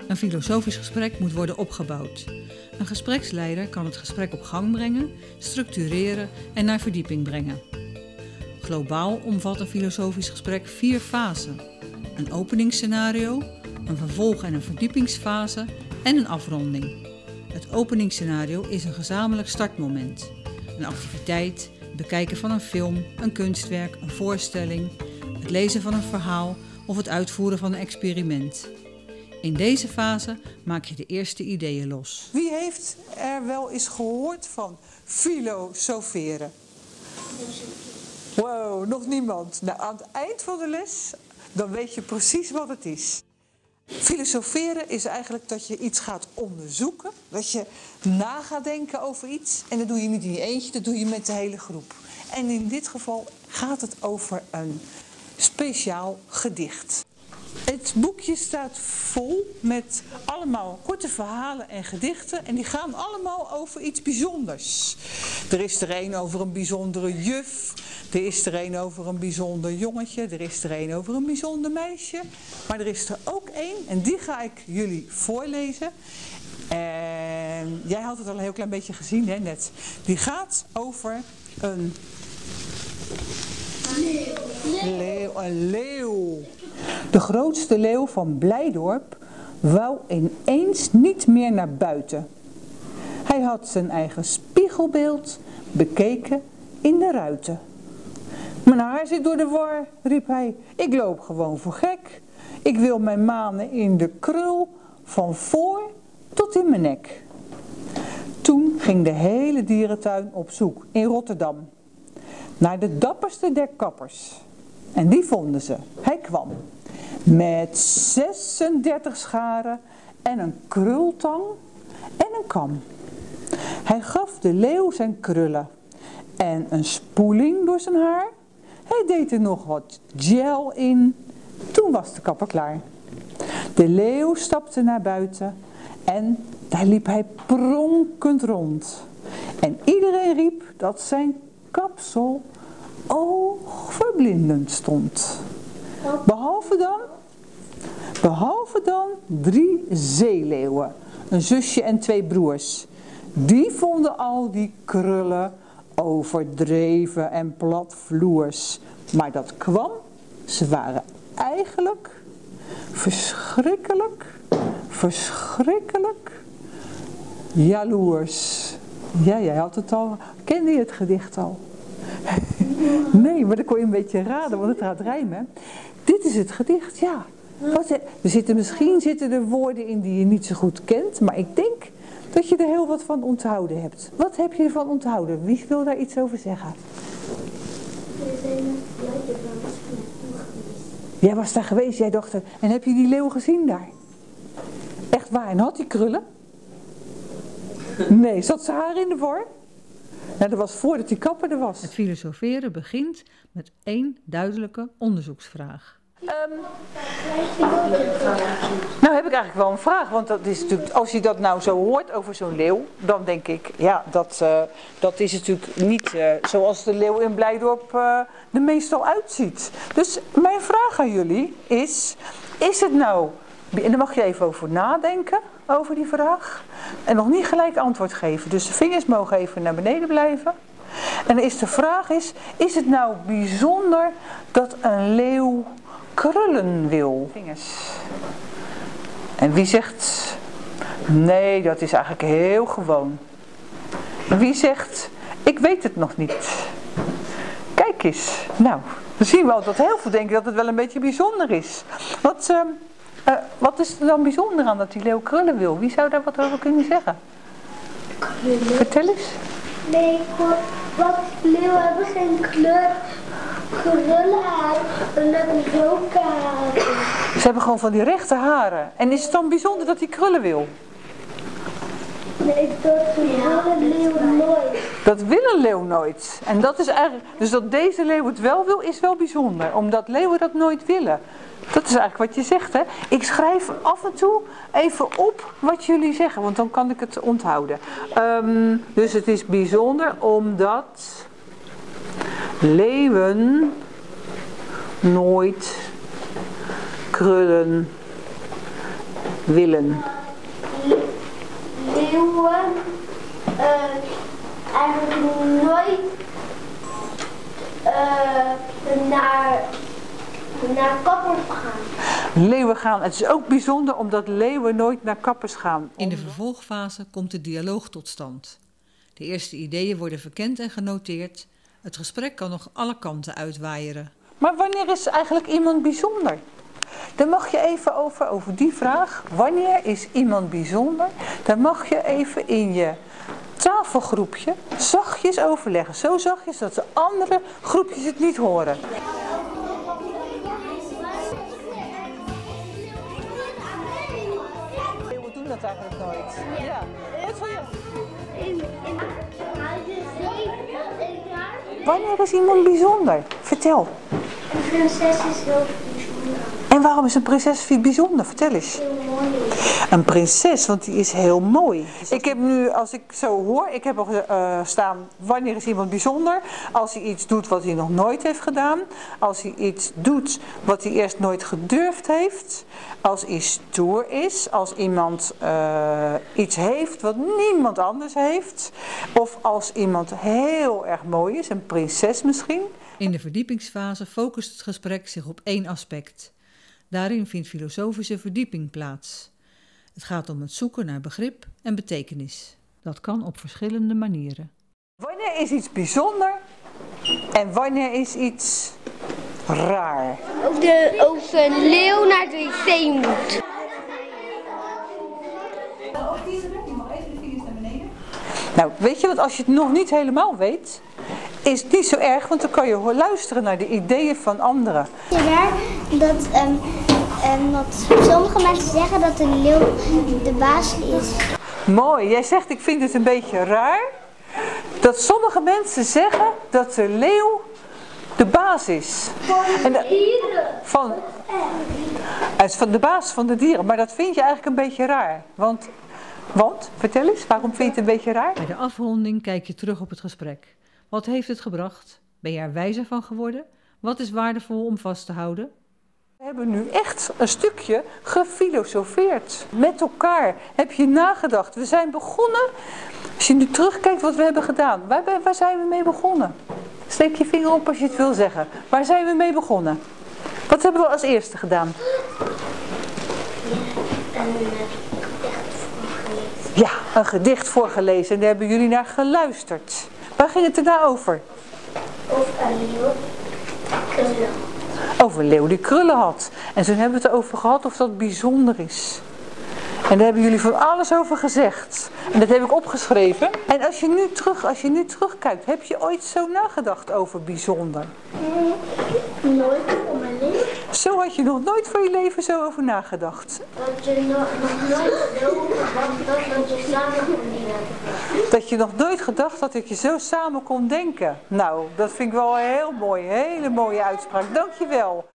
Een filosofisch gesprek moet worden opgebouwd. Een gespreksleider kan het gesprek op gang brengen, structureren en naar verdieping brengen. Globaal omvat een filosofisch gesprek 4 fasen. Een openingsscenario, een vervolg- en een verdiepingsfase en een afronding. Het openingsscenario is een gezamenlijk startmoment. Een activiteit, het bekijken van een film, een kunstwerk, een voorstelling, het lezen van een verhaal of het uitvoeren van een experiment. In deze fase maak je de eerste ideeën los. Wie heeft er wel eens gehoord van filosoferen? Wow, nog niemand. Nou, aan het eind van de les, dan weet je precies wat het is. Filosoferen is eigenlijk dat je iets gaat onderzoeken. Dat je na gaat denken over iets. En dat doe je niet in je eentje, dat doe je met de hele groep. En in dit geval gaat het over een speciaal gedicht. Het boekje staat vol met allemaal korte verhalen en gedichten. En die gaan allemaal over iets bijzonders. Er is er een over een bijzondere juf. Er is er een over een bijzonder jongetje. Er is er een over een bijzonder meisje. Maar er is er ook één, en die ga ik jullie voorlezen. En jij had het al een heel klein beetje gezien, hè, net. Die gaat over een leeuw. De grootste leeuw van Blijdorp wou ineens niet meer naar buiten. Hij had zijn eigen spiegelbeeld bekeken in de ruiten. Mijn haar zit door de war, riep hij. Ik loop gewoon voor gek. Ik wil mijn manen in de krul, van voor tot in mijn nek. Toen ging de hele dierentuin op zoek in Rotterdam naar de dapperste der kappers. En die vonden ze. Hij kwam met 36 scharen en een krultang en een kam. Hij gaf de leeuw zijn krullen en een spoeling door zijn haar. Hij deed er nog wat gel in. Toen was de kapper klaar. De leeuw stapte naar buiten en daar liep hij pronkend rond. En iedereen riep dat zijn kapsel oogverblindend stond. Behalve dan 3 zeeleeuwen, een zusje en 2 broers. Die vonden al die krullen overdreven en platvloers. Maar dat kwam, ze waren eigenlijk verschrikkelijk jaloers. Ja, jij had het al. Kende je het gedicht al? Nee, maar dan kon je een beetje raden, want het gaat rijmen. Dit is het gedicht, ja. Misschien zitten er woorden in die je niet zo goed kent, maar ik denk dat je er heel wat van onthouden hebt. Wat heb je ervan onthouden? Wie wil daar iets over zeggen? Jij was daar geweest, jij dochter. En heb je die leeuw gezien daar? Echt waar? En had die krullen? Nee, zat ze haar in de war? Nou, dat was voordat die kapper er was. Het filosoferen begint met 1 duidelijke onderzoeksvraag. Nou heb ik eigenlijk wel een vraag, want dat is natuurlijk, als je dat nou zo hoort over zo'n leeuw, dan denk ik, ja, dat is natuurlijk niet zoals de leeuw in Blijdorp er meestal uitziet. Dus mijn vraag aan jullie is het nou, en daar mag je even over nadenken, over die vraag, en nog niet gelijk antwoord geven. Dus de vingers mogen even naar beneden blijven. En de vraag is het nou bijzonder dat een leeuw krullen wil? Vingers. En wie zegt, nee, dat is eigenlijk heel gewoon. En wie zegt, ik weet het nog niet. Kijk eens. Nou, dan zien we al dat heel veel denken dat het wel een beetje bijzonder is. Wat is er dan bijzonder aan dat die leeuw krullen wil? Wie zou daar wat over kunnen zeggen? Krullen. Vertel eens. Nee, wat leeuwen hebben geen kleur. Krullen haar en hebben roke haren. Ze hebben gewoon van die rechte haren. En is het dan bijzonder dat hij krullen wil? Nee, dat wil een leeuw nooit. Dat wil een leeuw nooit. En dat is eigenlijk, dus dat deze leeuw het wel wil, is wel bijzonder. Omdat leeuwen dat nooit willen. Dat is eigenlijk wat je zegt, hè. Ik schrijf af en toe even op wat jullie zeggen, want dan kan ik het onthouden. Dus het is bijzonder omdat leeuwen nooit krullen willen. Leeuwen eigenlijk nooit naar kappers gaan. Leeuwen gaan. Het is ook bijzonder omdat leeuwen nooit naar kappers gaan. In de vervolgfase komt de dialoog tot stand. De eerste ideeën worden verkend en genoteerd. Het gesprek kan nog alle kanten uitwaaieren. Maar wanneer is eigenlijk iemand bijzonder? Dan mag je even over die vraag. Wanneer is iemand bijzonder? Dan mag je even in je tafelgroepje zachtjes overleggen. Zo zachtjes dat de andere groepjes het niet horen. We doen dat eigenlijk nooit. Ja. Wat voor je? Wanneer is iemand bijzonder? Vertel. Een prinses is heel bijzonder. En waarom is een prinses bijzonder? Vertel eens. Heel mooi. Een prinses, want die is heel mooi. Ik heb nu, als ik zo hoor, ik heb al staan, wanneer is iemand bijzonder? Als hij iets doet wat hij nog nooit heeft gedaan. Als hij iets doet wat hij eerst nooit gedurfd heeft. Als hij stoer is. Als iemand iets heeft wat niemand anders heeft. Of als iemand heel erg mooi is, een prinses misschien. In de verdiepingsfase focust het gesprek zich op één aspect. Daarin vindt filosofische verdieping plaats. Het gaat om het zoeken naar begrip en betekenis. Dat kan op verschillende manieren. Wanneer is iets bijzonder en wanneer is iets raar? Of een leeuw naar de wc moet. Nou, weet je wat, als je het nog niet helemaal weet, is het niet zo erg, want dan kan je luisteren naar de ideeën van anderen. Het is raar dat sommige mensen zeggen dat de leeuw de baas is. Mooi, jij zegt ik vind het een beetje raar dat sommige mensen zeggen dat de leeuw de baas is. Van de dieren. Van de baas van de dieren, maar dat vind je eigenlijk een beetje raar. Want, vertel eens, waarom vind je het een beetje raar? Bij de afronding kijk je terug op het gesprek. Wat heeft het gebracht? Ben je er wijzer van geworden? Wat is waardevol om vast te houden? We hebben nu echt een stukje gefilosofeerd. Met elkaar heb je nagedacht. We zijn begonnen. Als je nu terugkijkt wat we hebben gedaan. Waar zijn we mee begonnen? Steek je vinger op als je het wil zeggen. Waar zijn we mee begonnen? Wat hebben we als eerste gedaan? Ja, een gedicht voorgelezen. En daar hebben jullie naar geluisterd. Waar ging het daarna over? Of een leeuw krullen. Over een leeuw die krullen had. En toen hebben we het erover gehad of dat bijzonder is. En daar hebben jullie van alles over gezegd. En dat heb ik opgeschreven. En als je nu terugkijkt, heb je ooit zo nagedacht over bijzonder? Nooit voor mijn leven. Zo had je nog nooit van je leven zo over nagedacht. Dat je nog nooit dat je samen kon denken. Dat je nog nooit gedacht had dat je zo samen kon denken. Nou, dat vind ik wel heel mooi. Hele mooie uitspraak. Dank je wel.